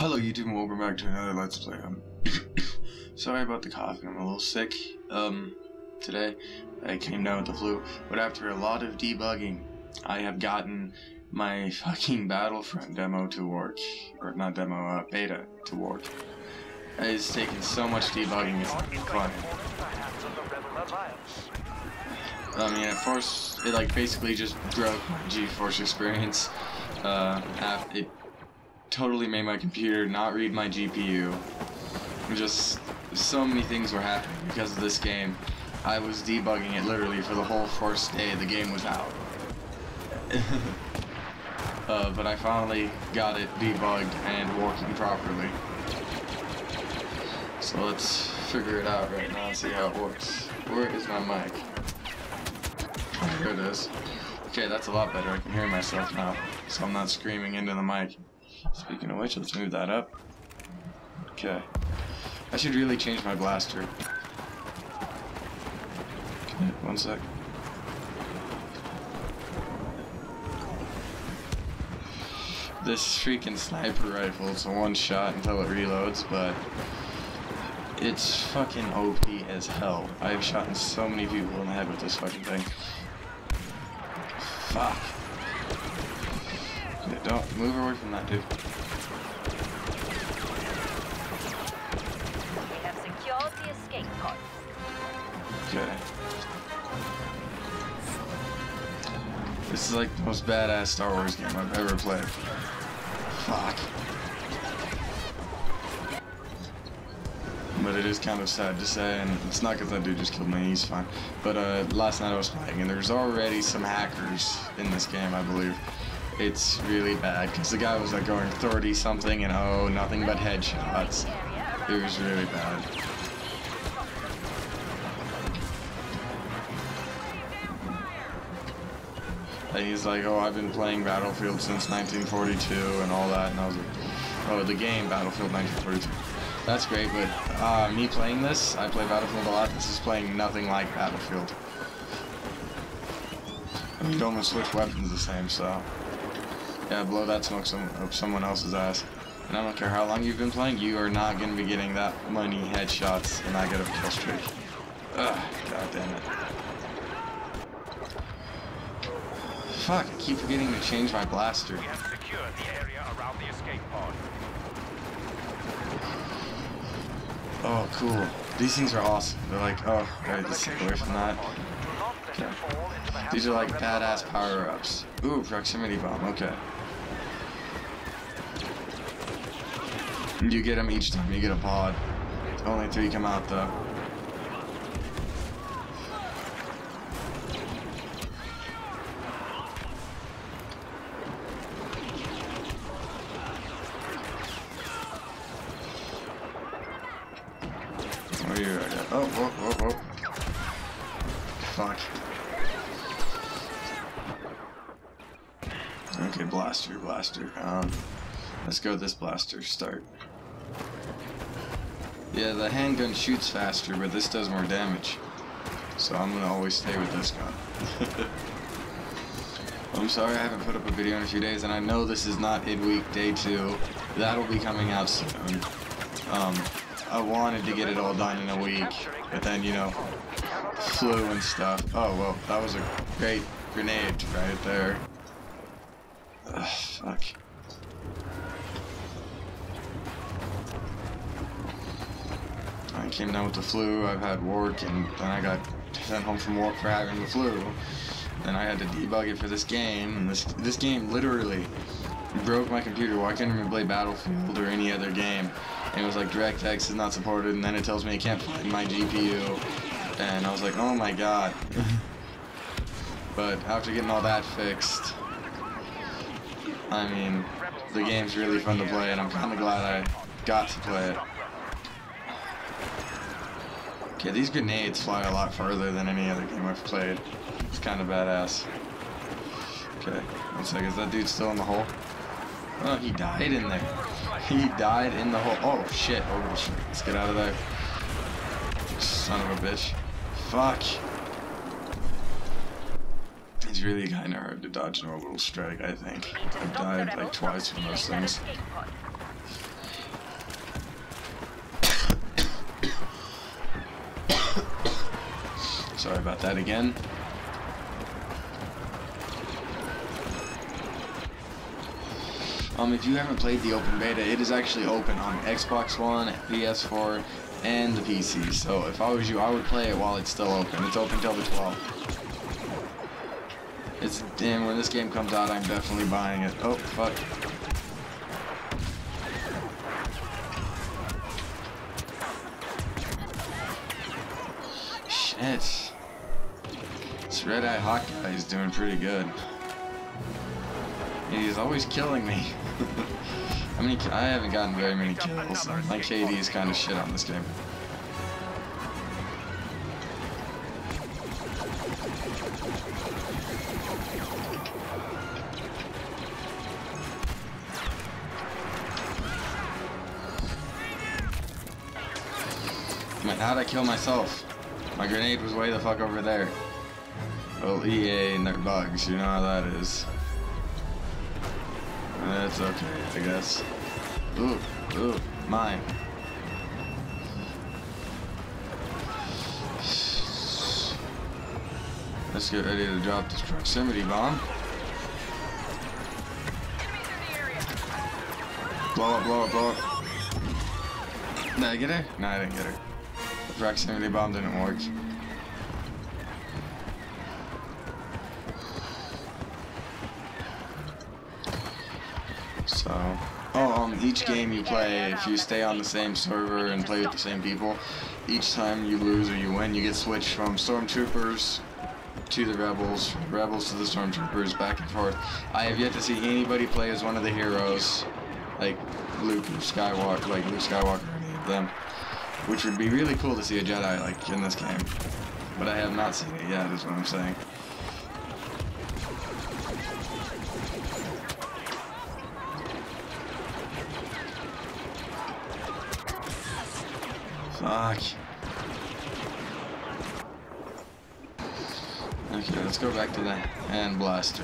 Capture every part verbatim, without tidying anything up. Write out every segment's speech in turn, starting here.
Hello YouTube and welcome back to another Let's Play. Um, sorry about the coughing, I'm a little sick um, today. I came down with the flu, but after a lot of debugging, I have gotten my fucking BattleFront demo to work. Or not demo, uh, beta to work. It's taken so much debugging, it's not even funny. I mean, at first, it like basically just broke my GeForce experience. Uh, it totally made my computer not read my G P U. Just so many things were happening because of this game. I was debugging it literally for the whole first day the game was out. uh, but I finally got it debugged and working properly. So let's figure it out right now and see how it works. Where is my mic? Oh, here it is. Okay, that's a lot better. I can hear myself now, so I'm not screaming into the mic. Speaking of which, let's move that up. Okay. I should really change my blaster. Okay, one sec. This freaking sniper rifle, it's a one shot until it reloads, but it's fucking O P as hell. I've shot so many people in the head with this fucking thing. Fuck. Okay, don't move away from that, dude. We have secured the escape pod. Okay. This is like the most badass Star Wars game I've ever played. Fuck. But it is kind of sad to say, and it's not because that dude just killed me, he's fine. But uh, last night I was playing, and there's already some hackers in this game, I believe. It's really bad, because the guy was like going thirty something, and oh, nothing but headshots. It was really bad. And he's like, oh, I've been playing Battlefield since nineteen forty-two, and all that, and I was like, oh, the game Battlefield nineteen forty-two. That's great, but uh, me playing this, I play Battlefield a lot, this is playing nothing like Battlefield. I mean, you almost switch weapons the same, so... yeah, blow that smoke some, up someone else's ass. And I don't care how long you've been playing, you are not going to be getting that many headshots and not get a kill streak. Ugh, god damn it. Fuck, I keep forgetting to change my blaster. We have secured the area around the escape pod. Oh, cool. These things are awesome. They're like, oh, alright, let's get away from that. Okay. These are like badass power-ups. Ooh, proximity bomb, okay. You get them each time you get a pod. Only three come out, though. Where are you at? Oh, whoa, whoa, whoa. Fuck. Okay, blaster, blaster. Um, let's go with this blaster. Start. Yeah, the handgun shoots faster, but this does more damage. So I'm gonna always stay with this gun. I'm sorry I haven't put up a video in a few days, and I know this is not id week day two. That'll be coming out soon. Um, I wanted to get it all done in a week, but then, you know, flu and stuff. Oh, well, that was a great grenade right there. Ugh, fuck. I came down with the flu, I've had work, and then I got sent home from work for having the flu. Then I had to debug it for this game, and this this game literally broke my computer where I couldn't even play Battlefield or any other game. And it was like DirectX is not supported, and then it tells me it can't find my G P U. And I was like, oh my god. But after getting all that fixed, I mean, the game's really fun to play, and I'm kind of glad I got to play it. Okay, these grenades fly a lot further than any other game I've played. It's kind of badass. Okay, one second, is that dude still in the hole? Oh, he died in there. He died in the hole. Oh, shit. Oh, shit. Let's get out of there. Son of a bitch. Fuck. It's really kind of hard to dodge an orbital strike, I think. I've died like twice from those things. Sorry about that again. Um, if you haven't played the open beta, it is actually open on Xbox One, P S four, and the P C. So if I was you, I would play it while it's still open. It's open till the twelfth. It's damn. When this game comes out, I'm definitely buying it. Oh fuck. Shit. This Red Eye Hawk guy is doing pretty good. He's always killing me. I mean, I haven't gotten very many kills. My K D is kind of shit on this game. Man, how'd I kill myself? My grenade was way the fuck over there. Well, E A and their bugs, you know how that is. That's okay, I guess. Ooh, ooh, mine. Let's get ready to drop this proximity bomb. Blow up, blow up, blow up. Did I get her? No, I didn't get her. The proximity bomb didn't work. So, oh, um, each game you play, if you stay on the same server and play with the same people, each time you lose or you win, you get switched from stormtroopers to the rebels, from the rebels to the stormtroopers, back and forth. I have yet to see anybody play as one of the heroes, like Luke Skywalker, like Luke Skywalker or any of them, which would be really cool to see a Jedi like in this game. But I have not seen it yet, is what I'm saying. Fuck. Okay, let's go back to the hand blaster.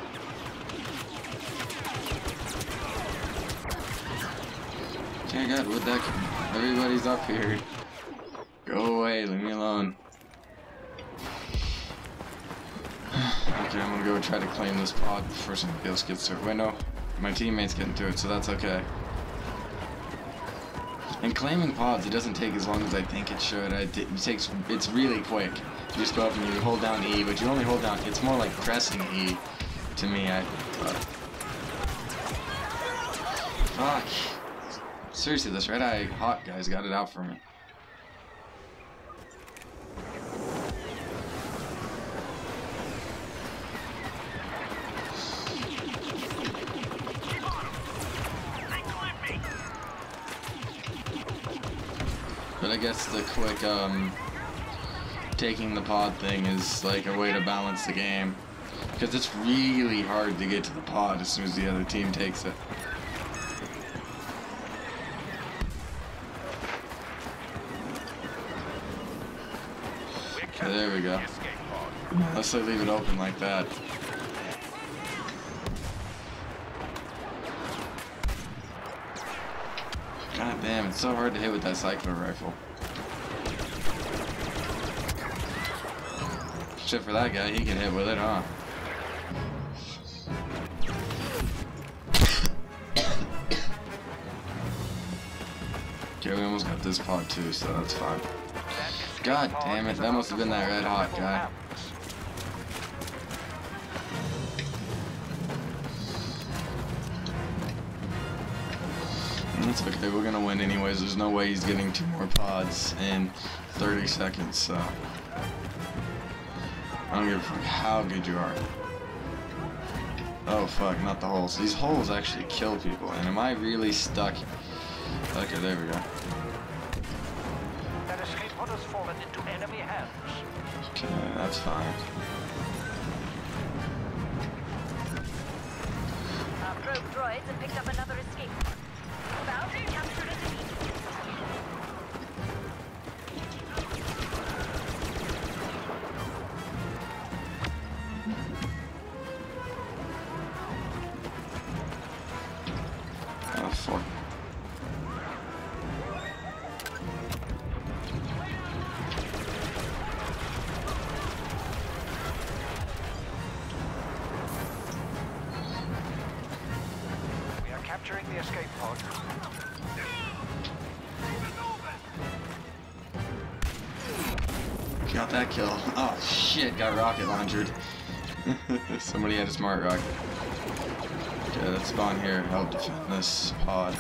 Okay, God, where'd that come? Everybody's up here. Go away, leave me alone. Okay, I'm gonna go try to claim this pod before somebody else gets to it. Wait, no, my teammate's getting to it, so that's okay. And claiming pods, it doesn't take as long as I think it should. It, it takes, it's really quick. You just go up and you hold down E, but you only hold down, it's more like pressing E to me. I, uh, fuck. Seriously, this Red Eye Hawk guy's got it out for me. But I guess the quick, um, taking the pod thing is like a way to balance the game. Because it's really hard to get to the pod as soon as the other team takes it. Okay, there we go. Unless I leave it open like that. God damn, it's so hard to hit with that cycler rifle. Except for that guy, he can hit with it, huh? Okay, we almost got this pod too, so that's fine. God damn it, that must have been that Red Hawk guy. That's okay, we're gonna win anyways. There's no way he's getting two more pods in thirty seconds, so I don't give a fuck how good you are. Oh fuck, not the holes. These holes actually kill people, and am I really stuck? Okay, there we go. That escape pod has fallen into enemy hands. Okay, that's fine. Our probe droids have picked up another escape pod. Bounty captured a defeat. Oh fuck. capturing the escape pod. Got that kill. Oh shit, got rocket launched. Somebody had a smart rocket. Okay, let's spawn here, help defend this pod.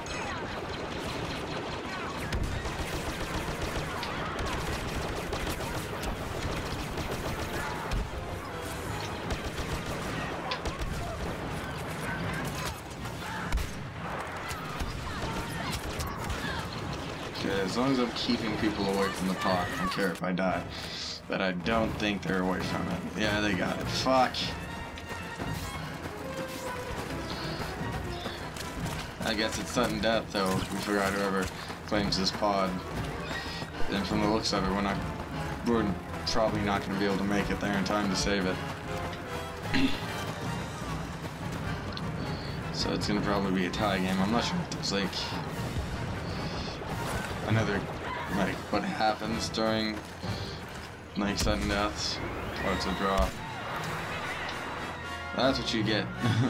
Okay, as long as I'm keeping people away from the pod, I don't care if I die. But I don't think they're away from it. Yeah, they got it. Fuck. I guess it's sudden death, though. We forgot whoever claims this pod. And from the looks of it, we're not, we're probably not going to be able to make it there in time to save it. So it's going to probably be a tie game. I'm not sure if there's like another, like, what happens during like sudden deaths, or it's a draw. That's what you get.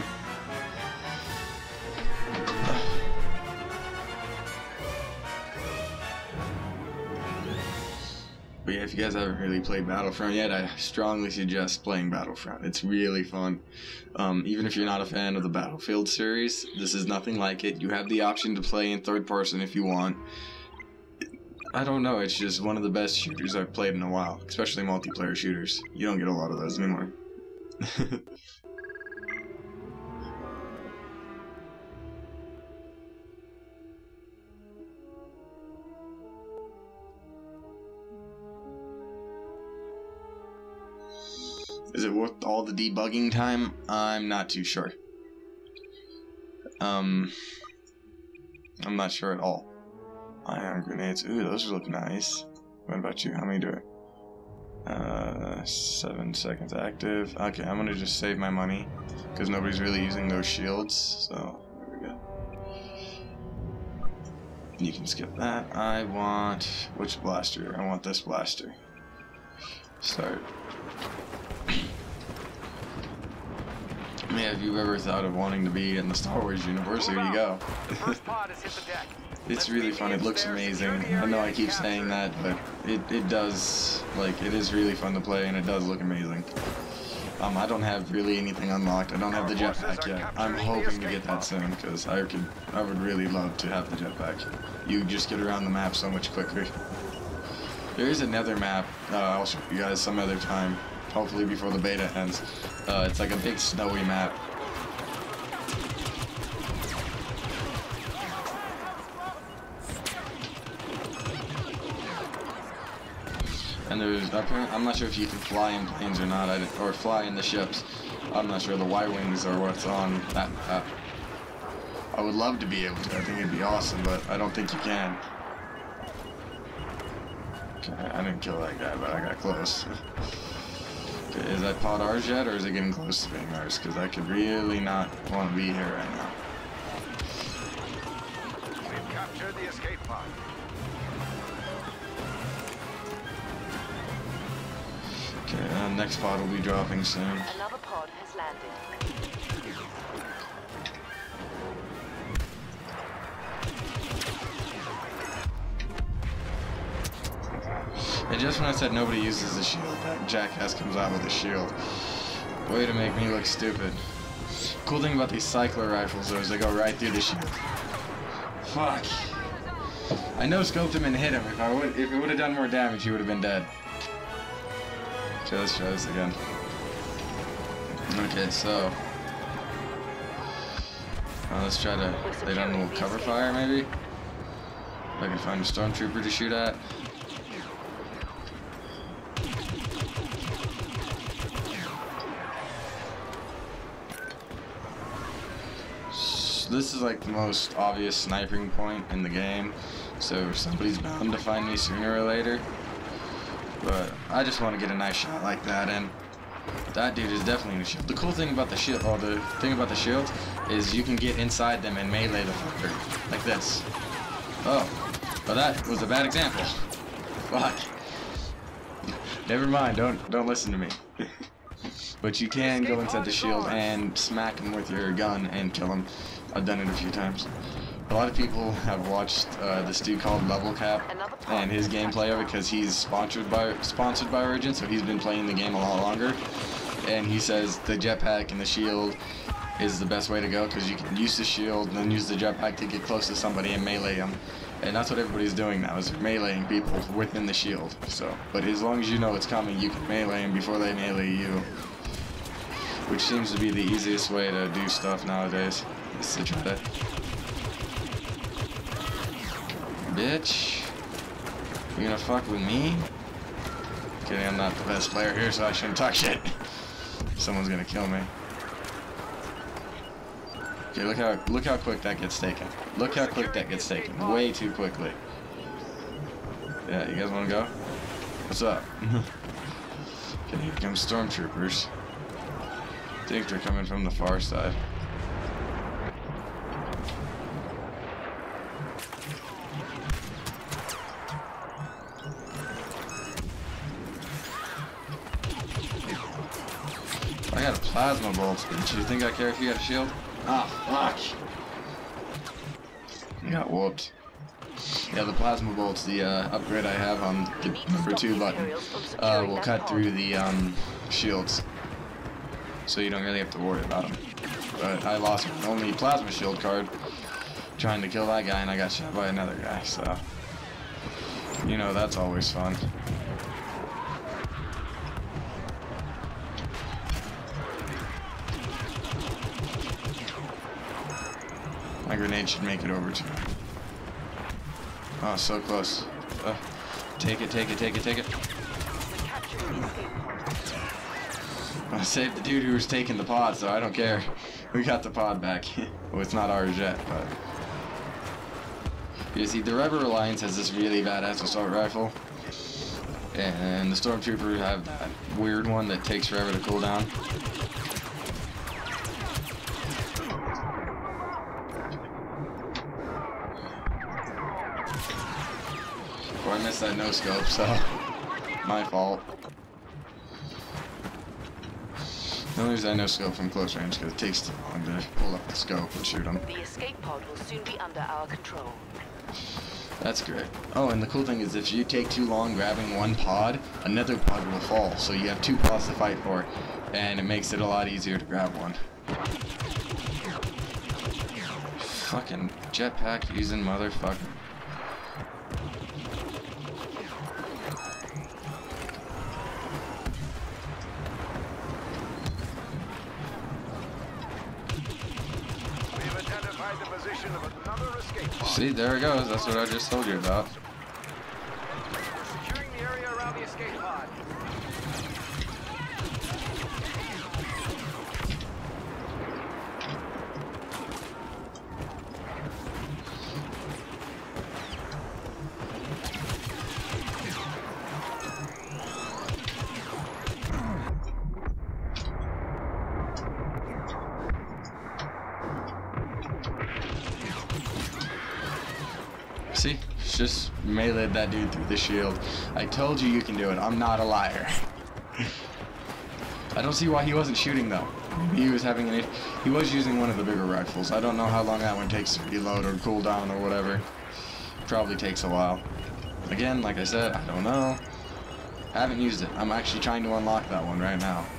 But yeah, if you guys haven't really played Battlefront yet, I strongly suggest playing Battlefront. It's really fun. Um, even if you're not a fan of the Battlefield series, this is nothing like it. You have the option to play in third person if you want. I don't know, it's just one of the best shooters I've played in a while, especially multiplayer shooters. You don't get a lot of those anymore. Is it worth all the debugging time? I'm not too sure. Um, I'm not sure at all. Ion grenades. Ooh, those look nice. What about you? How many do it? Uh, seven seconds active. Okay, I'm gonna just save my money because nobody's really using those shields. So there we go. You can skip that. I want which blaster? I want this blaster. Start. Yeah, if you've ever thought of wanting to be in the Star Wars universe, here you go. It's really fun. It looks amazing. I know I keep saying that, but it, it does, like, it is really fun to play, and it does look amazing. Um, I don't have really anything unlocked. I don't have the jetpack yet. I'm hoping to get that soon, because I could, I would really love to have the jetpack. You just get around the map so much quicker. There is another map, uh, I'll show you guys some other time, hopefully before the beta ends. Uh, it's like a big snowy map. And there's, I'm not sure if you can fly in planes or not, I, or fly in the ships. I'm not sure, the Y-Wings are what's on that map. I would love to be able to, I think it'd be awesome, but I don't think you can. Okay, I didn't kill that guy, but I got close. Okay, is that pod ours yet, or is it getting close to being ours? Because I could really not want to be here right now. We've captured the escape pod. Okay, uh, next pod will be dropping soon. Another pod has landed. And just when I said nobody uses the shield, that jackass comes out with a shield. Way to make me look stupid. Cool thing about these cycler rifles though is they go right through the shield. Fuck. I no scoped him and hit him. If I would, if it would have done more damage, he would have been dead. Okay, let's try this again. Okay, so uh, let's try to lay down a little cover fire, maybe. If I can find a stormtrooper to shoot at. This is like the most obvious sniping point in the game, so somebody's bound to find me sooner or later. But I just want to get a nice shot like that, and that dude is definitely in the shield. The cool thing about the shield, or the thing about the shield, is you can get inside them and melee the fucker, like this. Oh, well that was a bad example. Fuck. Never mind, don't don't listen to me. But you can go inside the shield and smack him with your gun and kill him. I've done it a few times. A lot of people have watched uh, this dude called Level Cap and his gameplay of it because he's sponsored by sponsored by Origin, so he's been playing the game a lot longer. And he says the jetpack and the shield is the best way to go because you can use the shield and then use the jetpack to get close to somebody and melee them. And that's what everybody's doing now, is meleeing people within the shield. So, but as long as you know it's coming, you can melee them before they melee you. Which seems to be the easiest way to do stuff nowadays, is to try to... Bitch, you gonna fuck with me? Kidding, I'm not the best player here, so I shouldn't talk shit. Someone's gonna kill me. Okay, look how look how quick that gets taken. Look how quick that gets taken. Way too quickly. Yeah, you guys wanna go? What's up? Okay, here come stormtroopers. I think they're coming from the far side. I got a plasma bolt. Didn't you think I care if you got a shield? Ah, fuck! You got whooped. Yeah, the plasma bolts, the uh, upgrade I have on the number two button, uh, will cut through the um, shields. So you don't really have to worry about them. But I lost my only plasma shield card trying to kill that guy, and I got shot by another guy, so... You know, that's always fun. My grenade should make it over to him. Oh, so close. Uh, take it, take it, take it, take it. I saved the dude who was taking the pod, so I don't care. We got the pod back. Well, it's not ours yet, but... You see, the Rebel Alliance has this really badass assault rifle. And the Stormtroopers have that weird one that takes forever to cool down. Oh, I missed that no scope, so my fault. Don't use that no scope from close range because it takes too long to pull up the scope and shoot them. The escape pod will soon be under our control. That's great. Oh, and the cool thing is if you take too long grabbing one pod, another pod will fall. So you have two pods to fight for, and it makes it a lot easier to grab one. Fucking jetpack using motherfucker. See, there it goes. That's what I just told you about. Securing the area around the escape pod. See? Just meleeed that dude through the shield. I told you you can do it. I'm not a liar. I don't see why he wasn't shooting though. Maybe he was having an... He was using one of the bigger rifles. I don't know how long that one takes to reload or cool down or whatever. Probably takes a while. Again, like I said, I don't know. I haven't used it. I'm actually trying to unlock that one right now.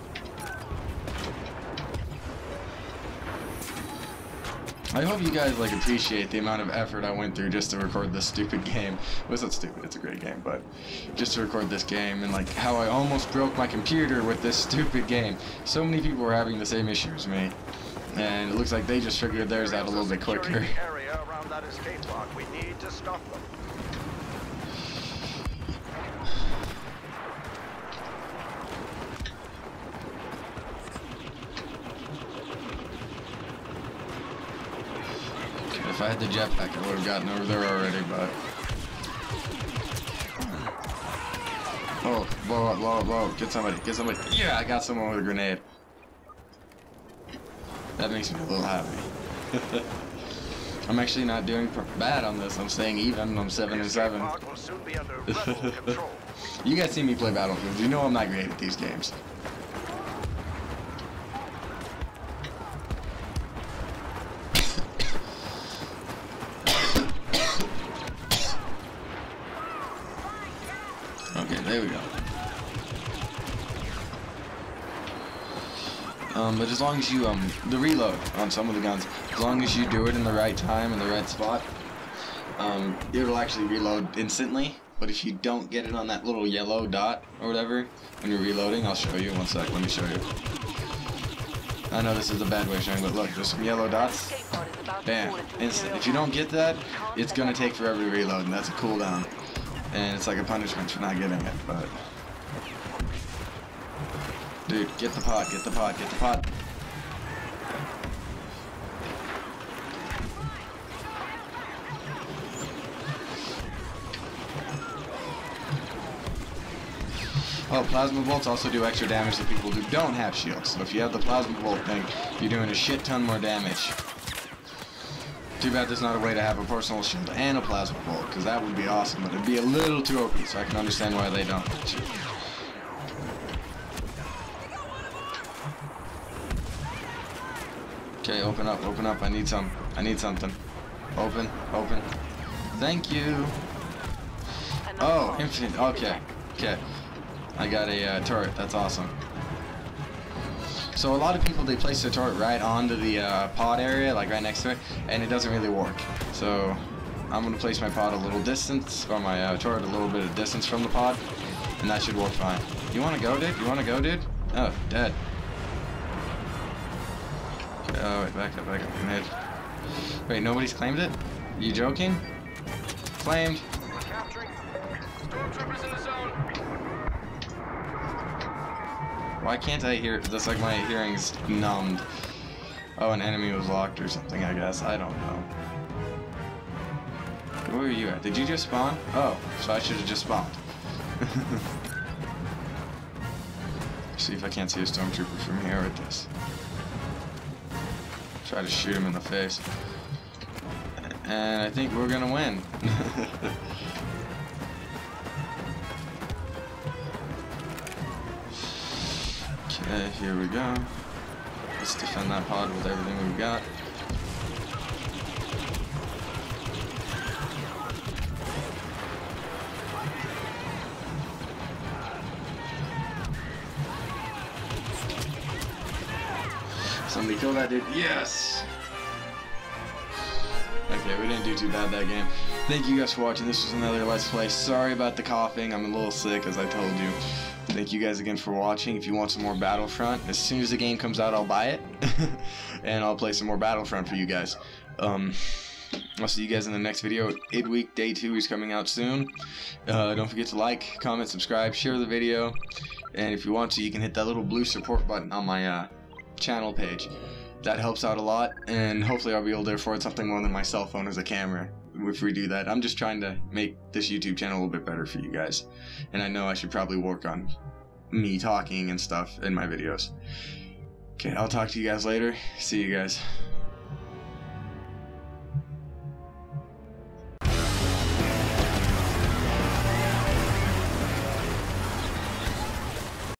I hope you guys like appreciate the amount of effort I went through just to record this stupid game. It wasn't stupid, it's a great game, but just to record this game and like how I almost broke my computer with this stupid game. So many people were having the same issue as me, and it looks like they just figured theirs out a little bit quicker. Area around that escape pod. We need to stop them. If I had the jetpack, I would have gotten over there already, but... Oh, blow up, blow up, blow up. Get somebody, get somebody. Yeah, I got someone with a grenade. That makes me a little happy. I'm actually not doing bad on this. I'm staying even. I'm seven and seven. You guys see me play Battlefield. You know I'm not great at these games. There we go. Um, but as long as you, um, the reload on some of the guns, as long as you do it in the right time, in the right spot, um, it'll actually reload instantly. But if you don't get it on that little yellow dot or whatever, when you're reloading, I'll show you. One sec, let me show you. I know this is a bad way of showing, but look, there's some yellow dots. Bam, instant. If you don't get that, it's gonna take forever to reload, and that's a cooldown. And it's like a punishment for not getting it, but... Dude, get the pot, get the pot, get the pot. Oh, plasma bolts also do extra damage to people who don't have shields. So if you have the plasma bolt thing, you're doing a shit ton more damage. Too bad there's not a way to have a personal shield and a plasma bolt, because that would be awesome, but it'd be a little too O P, so I can understand why they don't. Okay, open up, open up. I need some. I need something. Open, open. Thank you. Oh, infinite. Okay, okay. I got a uh, turret. That's awesome. So a lot of people, they place their turret right onto the uh, pod area, like right next to it, and it doesn't really work. So I'm gonna place my pod a little distance, or my uh, turret a little bit of distance from the pod, and that should work fine. You wanna go, dude? You wanna go, dude? Oh, dead. Okay, oh wait, back up, back up. Mid. Wait, nobody's claimed it? You joking? Claimed. Capturing. Stormtroopers in the zone. Why can't I hear? That's like my hearing's numbed. Oh, an enemy was locked or something, I guess. I don't know. Where are you at? Did you just spawn? Oh, so I should have just spawned. See if I can't see a stormtrooper from here with this. Try to shoot him in the face. And I think we're gonna win. Okay, here we go. Let's defend that pod with everything we've got. Somebody kill that dude. Yes! Okay, we didn't do too bad that game. Thank you guys for watching. This was another Let's Play. Sorry about the coughing. I'm a little sick, as I told you. Thank you guys again for watching. If you want some more Battlefront, as soon as the game comes out, I'll buy it. And I'll play some more Battlefront for you guys. Um, I'll see you guys in the next video. Id Week Day two is coming out soon. Uh, don't forget to like, comment, subscribe, share the video. And if you want to, you can hit that little blue support button on my uh, channel page. That helps out a lot, and hopefully I'll be able to afford something more than my cell phone as a camera if we do that. I'm just trying to make this YouTube channel a little bit better for you guys, and I know I should probably work on me talking and stuff in my videos. Okay, I'll talk to you guys later. See you guys.